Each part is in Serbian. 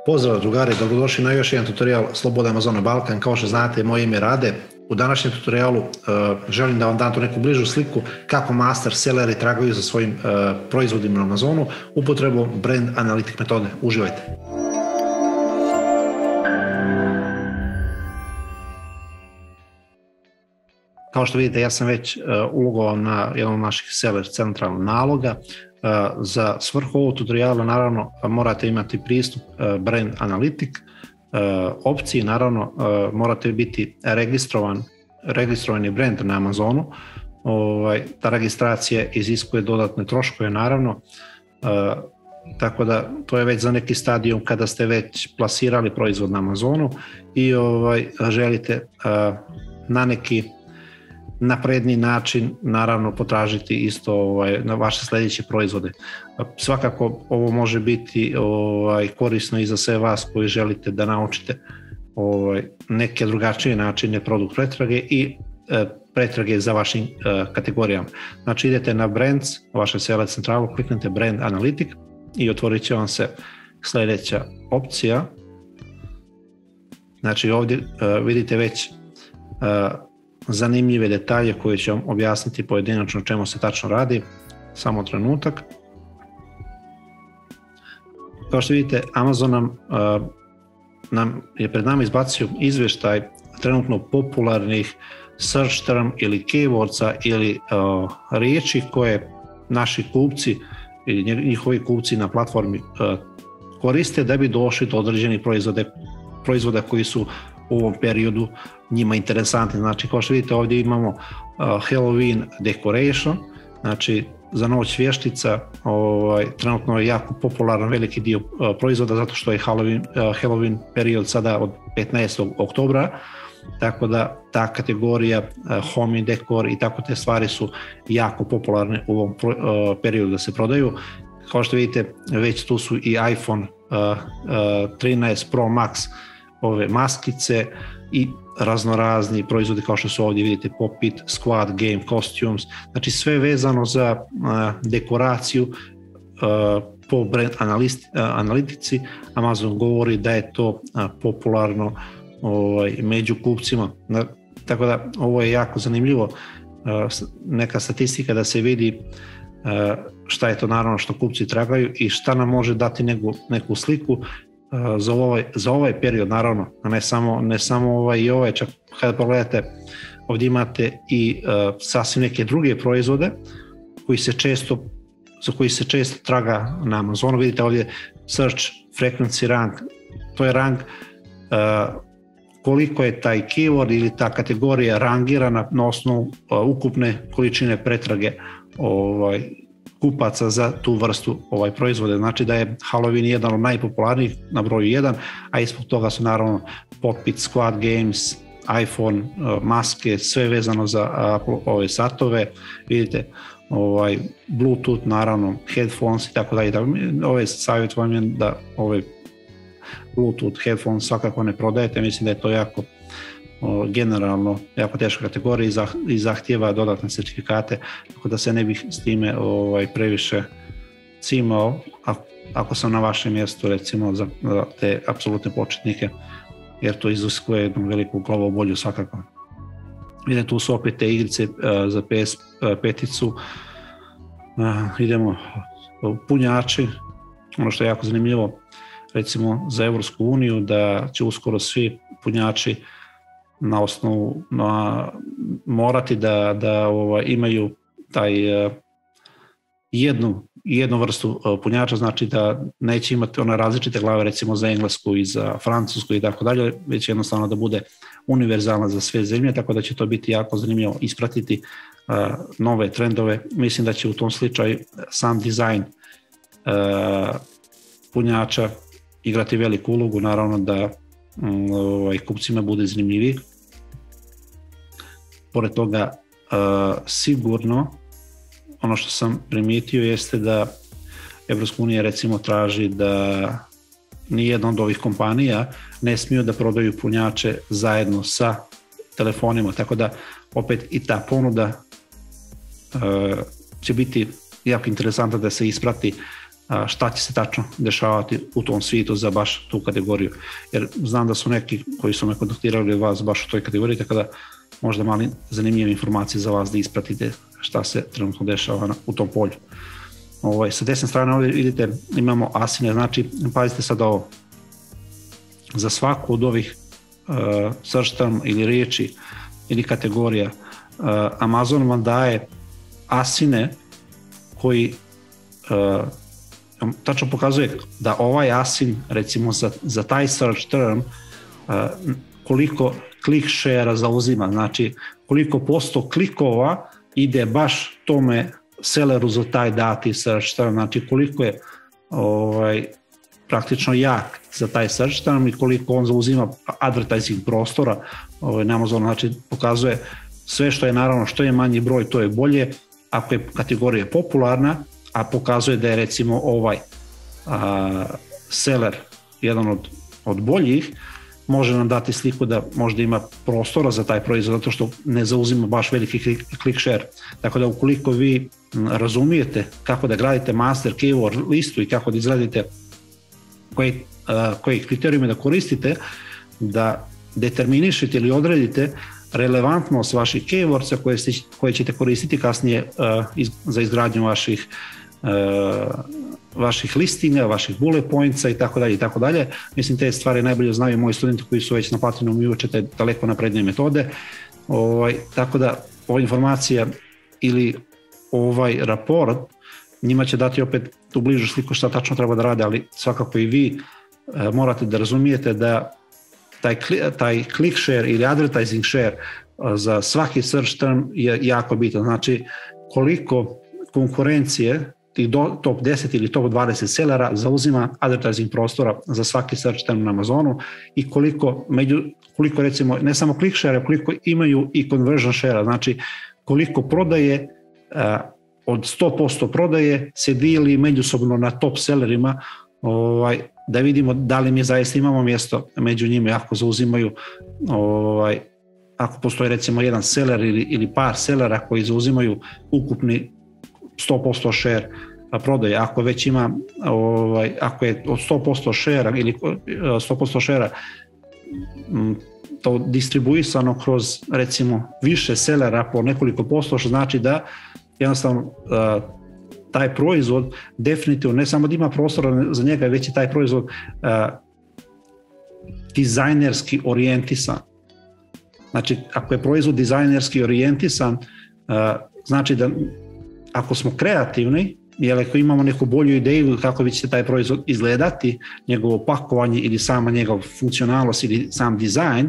Pozdrav drugari, dobrodošli na još jedan tutorial Slobodna Amazona Balkan. Kao što znate, moje ime je Rade. U današnjem tutorialu želim da vam dam tu neku bližu sliku kako master selleri tragaju za svojim proizvodima na Amazonu upotrebom brand analytic metode. Uživajte! Kao što vidite, ja sam već ulogovao na jednom od naših seller central naloga. Za svrhu ovog tutoriala naravno morate imati pristup brand analytic opciji, naravno morate biti registrovani brand na Amazonu. Ta registracija iziskuje dodatne troškove naravno, tako da to je već za neki stadijum kada ste već plasirali proizvod na Amazonu i želite na neki napredniji način naravno potražiti isto na vaše sljedeće proizvode. Svakako ovo može biti korisno i za sve vas koji želite da naučite neke drugačije načine produkt pretrage i pretrage za vašim kategorijama. Znači idete na brands, vaše seller centralu, kliknete brand analytic i otvorit će vam se sljedeća opcija. Znači ovdje vidite već zanimljive detalje koje ću vam objasniti pojedinačno o čemu se tačno radi. Samo trenutak. Kao što vidite, Amazon nam je pred nama izbacio izvještaj trenutno popularnih search term ili keywordsa ili riječi koje naši kupci ili njihovi kupci na platformi koriste da bi došli do određenih proizvoda koji su u ovom periodu njima interesantni. Znači, kao što vidite, ovdje imamo Halloween decoration, znači za noć vještica, trenutno je jako popularan veliki dio proizvoda zato što je Halloween period sada od 15. oktobra, tako da ta kategorija home decor i tako te stvari su jako popularne u ovom periodu da se prodaju. Kao što vidite, već tu su i iPhone 13 Pro Max, ove maskice i raznorazni proizvodi kao što su ovdje vidite Pop-It, Squad Game, Costumes, znači sve vezano za dekoraciju po brand analitici. Amazon govori da je to popularno među kupcima, tako da ovo je jako zanimljivo, neka statistika da se vidi šta je to naravno što kupci tragaju i šta nam može dati neku sliku za ovaj period naravno, a ne samo i ovaj, čak kada pogledate ovdje imate i sasvim neke druge proizvode za koji se često traga na Amazonu. Vidite ovdje search frequency rank, to je rang koliko je taj keyword ili ta kategorija rangirana na osnovu ukupne količine pretrage kupaca za tu vrstu proizvode. Znači da je Halloween jedan od najpopularnijih na broju 1, a ispod toga su naravno Pop-It, Squad Games, iPhone, maske, sve vezano za ove satove, vidite Bluetooth, naravno headphones i tako dalje. Ove savjet vam je da ove Bluetooth headphones svakako ne prodajete, mislim da je to jako generalno jako teška kategorija i zahtijeva dodatne certifikate, tako da se ne bih s time previše cimao ako sam na vašem mjestu recimo za te apsolutne početnike, jer to iziskuje jednu veliku glavobolju svakako. Vidite, tu su opet te igrice za PS5-icu, idemo punjači, ono što je jako zanimljivo recimo za Evropsku uniju da će uskoro svi punjači na osnovu morati da imaju taj jednu vrstu punjača, znači da neće imati one različite glave recimo za englesku i za francusku i tako dalje, već jednostavno da bude univerzalna za sve zemlje, tako da će to biti jako zanimljivo ispratiti nove trendove. Mislim da će u tom slučaju sam dizajn punjača igrati veliku ulogu, naravno da kupcima bude zanimljiviji. Pored toga sigurno ono što sam primijetio jeste da Evropska unija recimo traži da nijedna od ovih kompanija ne smiju da prodaju punjače zajedno sa telefonima, tako da opet i ta ponuda će biti jako interesantna da se isprati šta će se tačno dešavati u tom svijetu za baš tu kategoriju. Jer znam da su neki koji su me kontaktirali od vas baš u toj kategoriji, tako da možda mali zanimljive informacije za vas da ispratite šta se trenutno dešava u tom polju. Sa desne strane ovdje vidite imamo asine, znači pazite sad ovo, za svaku od ovih search term ili riječi ili kategorija Amazon vam daje asine koji tačno pokazuje da ovaj asin recimo za taj search term koliko klik share zauzima, znači koliko posto klikova ide baš tome selleru za taj dati search term, znači koliko je praktično jak za taj search term i koliko on zauzima advertising prostora na Amazonu, znači pokazuje sve što je naravno, što je manji broj to je bolje, ako je kategorija popularna, a pokazuje da je recimo ovaj seller jedan od boljih, može nam dati sliku da možda ima prostora za taj proizvod zato što ne zauzima baš veliki click share. Tako da ukoliko vi razumijete kako da gradite master keyword listu i kako da izradite koji kriterijume da koristite, da determinišete ili odredite relevantnost vaših keywordsa koje ćete koristiti kasnije za izgradnju vaših listinga, vaših bullet pointsa i tako dalje. Mislim, te stvari najbolje znaju moji studenti koji su već na Platinum i učete daleko naprednije metode. Tako da ova informacija ili ovaj raport njima će dati opet tu bližu sliku šta tačno treba da rade, ali svakako i vi morate da razumijete da taj click share ili advertising share za svaki search term je jako bitan. Znači koliko konkurencije tih top 10 ili top 20 sellera zauzima advertising prostora za svaki search term na Amazonu i koliko recimo ne samo click share, koliko imaju i conversion share, znači koliko prodaje od 100% prodaje se dijeli međusobno na top sellerima, da vidimo da li mi zaista imamo mjesto među njima, ako zauzimaju ako postoji recimo jedan seller ili par sellera koji zauzimaju ukupni 100% share prodaje, ako već ima ako je od 100% share ili 100% share to distribuisano kroz recimo više sellera po nekoliko posto, što znači da jednostavno taj proizvod definitivno ne samo da ima prostora za njega, već je taj proizvod dizajnerski orijentisan. Znači, ako je proizvod dizajnerski orijentisan, znači da ako smo kreativni, jer ako imamo neku bolju ideju kako će taj proizvod izgledati, njegovo pakovanje ili sama njegov funkcionalnost ili sam dizajn,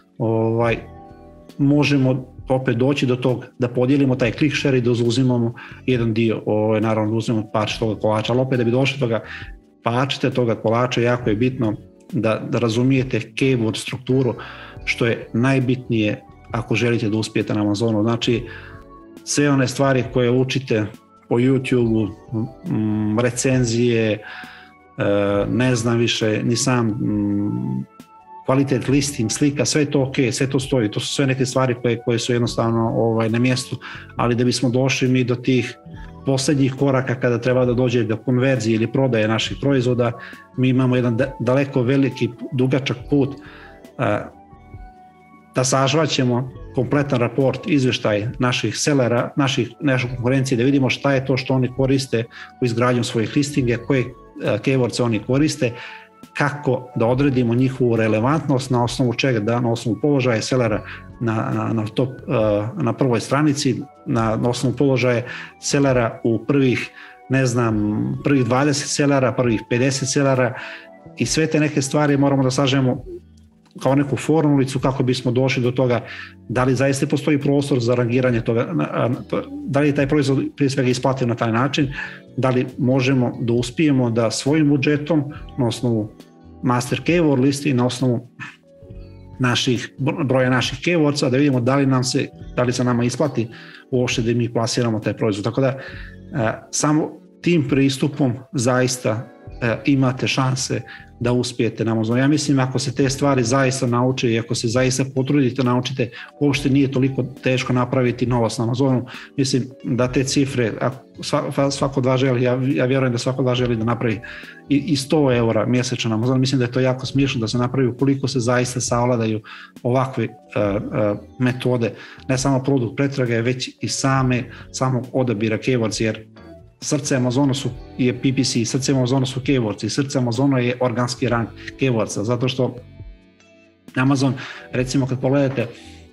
možemo opet doći do tog da podijelimo taj click share i da zauzimamo jedan dio, naravno da uzmemo parče toga kolača, ali opet da bi došli do toga parčete toga kolača, jako je bitno da razumijete keyword strukturu, što je najbitnije ako želite da uspijete na Amazonu. Znači, sve one stvari koje učite po YouTube-u, recenzije, ne znam više, ni sam kvalitet listing, slika, sve je to ok, sve to stoji, to su sve neke stvari koje su jednostavno na mjestu, ali da bismo došli mi do tih posljednjih koraka kada treba da dođe do konverzije ili prodaje naših proizvoda, mi imamo jedan daleko veliki, dugačak put da sažvaćemo kompletan raport, izvještaj naših sellera, naše konkurencije, da vidimo šta je to što oni koriste u izgradnju svojih listinga, koje keywordse oni koriste, kako da odredimo njihovu relevantnost, na osnovu čega, na osnovu položaja sellera na prvoj stranici, na osnovu položaja sellera u prvih 20 sellera, prvih 50 sellera, i sve te neke stvari moramo da sažemo kao neku formulicu kako bismo došli do toga da li zaista postoji prostor za rangiranje toga, da li je taj proizvod prije svega isplativ na taj način, da li možemo da uspijemo da svojim budžetom na osnovu master keyword listi i na osnovu broja naših keywordsa da vidimo da li se nama isplati uopšte da mi plasiramo taj proizvod. Tako da samo tim pristupom zaista imate šanse da uspijete na Amazonu. Ja mislim ako se te stvari zaista nauče i ako se zaista potrudite naučite, uopšte nije toliko teško napraviti novac na Amazonu. Mislim da te cifre, svako od vas želi, ja vjerujem da svako od vas želi da napravi i 100 eura mjesečno na Amazonu. Mislim da je to jako smiješno da se napravi ukoliko se zaista savladaju ovakve metode, ne samo produkt pretrage, već i samog odabira keywords, jer srce Amazona je PPC, srce Amazona su keywords i srce Amazona je organski rank keywordsa, zato što Amazon, recimo kad pogledate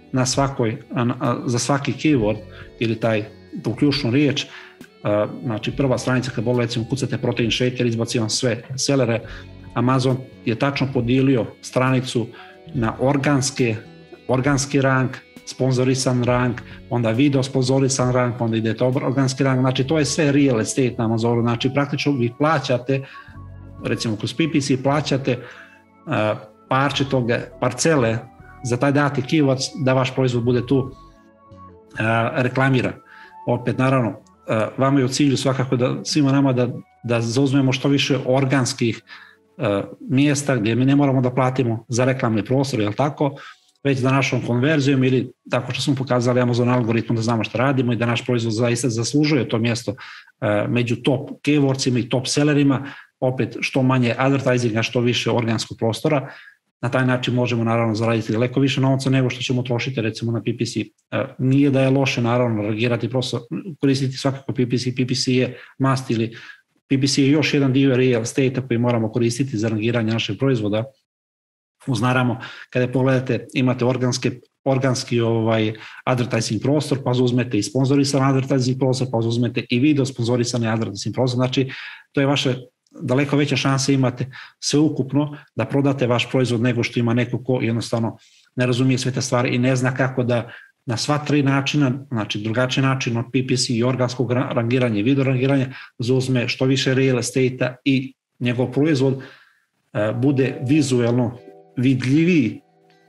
za svaki keyword ili tu ključnu riječ, znači prva stranica kad pogledate, recimo kucate protein shaker, izbaci vam sve selere, Amazon je tačno podijelio stranicu na organski rank, sponzorisan rank, onda video sponzorisan rank, onda ide to organski rank, znači to je sve real estate na Amazonu, znači praktično vi plaćate, recimo kroz PPC plaćate parče toga, parcele za taj dati keyword da vaš proizvod bude tu reklamiran. Opet naravno, vama je u cilju svakako da svima nama da zauzmemo što više organskih mjesta gdje mi ne moramo da platimo za reklamni prostor, jel tako, već da našom konverzijom ili tako što smo pokazali Amazon algoritmu da znamo što radimo i da naš proizvod zaista zaslužuje to mjesto među top keywordsima i top sellerima, opet što manje advertisinga, što više organskog prostora. Na taj način možemo naravno zaraditi daleko više novca nego što ćemo trošiti recimo na PPC. Nije da je loše naravno reagirati, prosto koristiti svakako PPC. PPC je must ili PPC je još jedan dio real estate koji moramo koristiti za rangiranje našeg proizvoda. Uz naravno, kada pogledate, imate organski advertising prostor, pa uzmete i sponzorisan advertising prostor, pa uzmete i video sponzorisani advertising prostor. Znači, to je vaše daleko veća šansa imate sveukupno da prodate vaš proizvod nego što ima neko ko jednostavno ne razumije sve te stvari i ne zna kako da na sva tri načina, znači drugačiji način od PPC i organskog rangiranja i video rangiranja, zauzme što više real estate-a i njegov proizvod bude vizuelno vidljiviji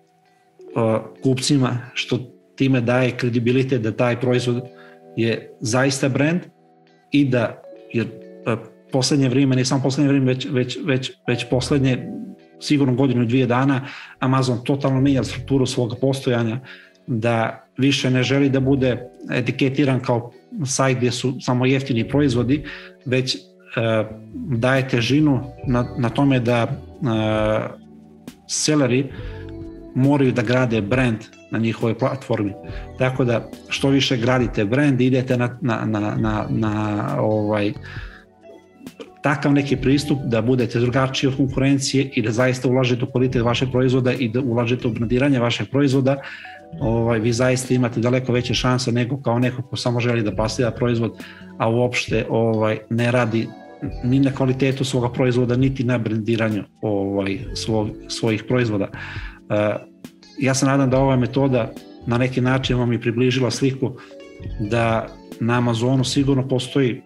kupcima, što time daje kredibilitet da taj proizvod je zaista brand i da je poslednje vrijeme, ne samo poslednje vrijeme, već poslednje sigurno godinu i 2 dana Amazon totalno mijenja strukturu svog postojanja, da više ne želi da bude etiketiran kao sajt gdje su samo jeftini proizvodi, već daje težinu na tome da seleri moraju da grade brand na njihovoj platformi. Tako da što više gradite brand, idete na takav neki pristup da budete drugačiji od konkurencije i da zaista ulažete u kvalitet vašeg proizvoda i da ulažete u brandiranje vašeg proizvoda, vi zaista imate daleko veće šanse nego kao neko ko samo želi da plasira proizvod, a uopšte ne radi ni na kvalitetu svoga proizvoda, niti na brandiranju svojih proizvoda. Ja se nadam da ova metoda na neki način vam je približila sliku da na Amazonu sigurno postoji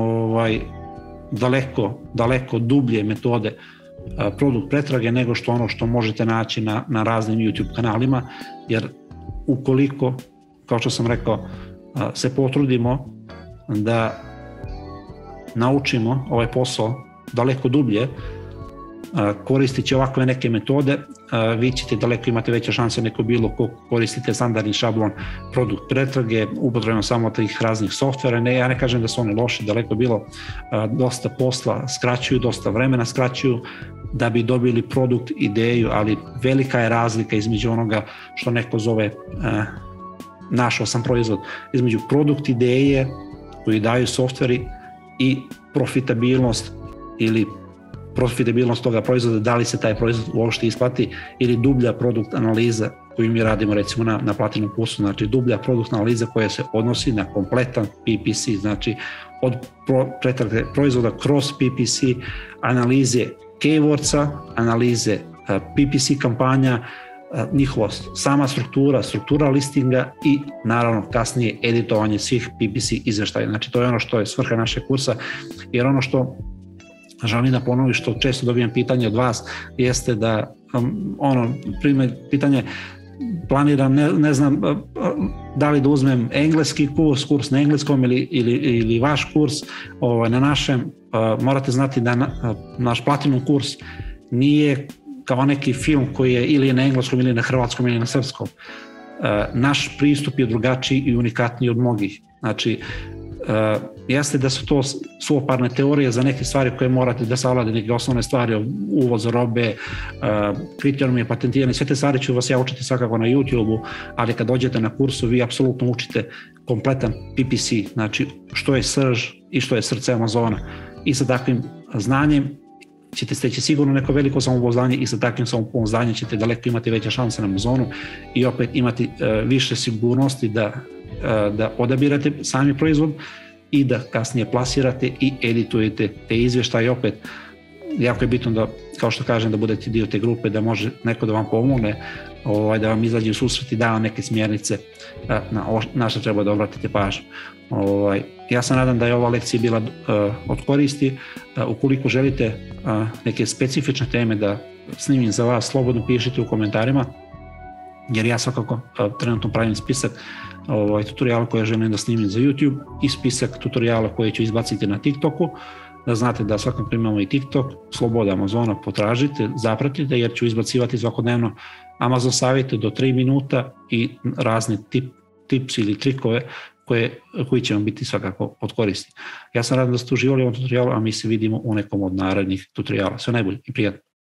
daleko dublje metode produkt pretrage nego što ono što možete naći na raznim YouTube kanalima, jer ukoliko, kao što sam rekao, se potrudimo da naučimo ovaj posao daleko dublje, koristići ovakve neke metode, vi ćete daleko imati veće šanse neko bilo ko koristite standardni šablon produkt pretrage, upotrebom samo tih raznih softvera. Ja ne kažem da su oni loši, daleko bilo, dosta posla skraćuju, dosta vremena skraćuju da bi dobili produkt, ideju, ali velika je razlika između onoga što neko zove našao sam proizvod, između produkt ideje koji daju softveri i profitabilnost ili profitabilnost toga proizvoda, da li se taj proizvod uopšte isplati, ili dublja produkt analiza koju mi radimo recimo na Platinum Plusu, znači dublja produkt analiza koja se odnosi na kompletan PPC, znači od pretrage proizvoda kroz PPC, analize keywordsa, analize PPC kampanja, njihova sama struktura listinga i naravno kasnije editovanje svih PPC izveštaja. Znači to je ono što je svrha našeg kursa, jer ono što želim da ponovim, što često dobijem pitanje od vas, jeste da pitanje planiram, ne znam da li da uzmem engleski kurs na engleskom ili vaš kurs na našem. Morate znati da naš Platinum kurs nije kao neki film koji je ili na engleskom ili na hrvatskom ili na srpskom. Naš pristup je drugačiji i unikatniji od mnogih. Znači, jeste da su to suvoparne teorije za neke stvari koje morate da savladate, neke osnovne stvari, uvoz robe, kriterijumi, patentiranje, sve te stvari ću vas ja učiti svakako na YouTube-u, ali kad dođete na kursu vi apsolutno učite kompletan PPC, znači što je srž i što je srce Amazona. I sa takvim znanjem ćete steći sigurno neko veliko samopouzdanje i sa takvim samopouzdanjem ćete daleko imati veće šanse na Amazonu i opet imati više sigurnosti da odabirate sami proizvod i da kasnije plasirate i editujete te izvještaje. Opet, jako je bitno da, kao što kažem, da budete dio te grupe, da može neko da vam pomogne, da vam izađe u susret i da vam neke smjernice na što treba da obratite pažnju. Ja se nadam da je ova lekcija bila od koristi. Ukoliko želite neke specifične teme da snimim za vas, slobodno pišite u komentarima, jer ja svakako trenutno pravim spisak tutoriala koje želim da snimim za YouTube i spisak tutoriala koje ću izbaciti na TikToku. Da znate da svakako imamo i TikTok, Sloboda Amazona, potražite, zapratite, jer ću izbacivati svakodnevno Amazon savjete do 3 minuta i razne tips ili trikove koji će vam biti svakako od koristi. Ja sam radan da ste uživali u ovom tutorialu, a mi se vidimo u nekom od narednih tutoriala. Sve najbolje i prijatno.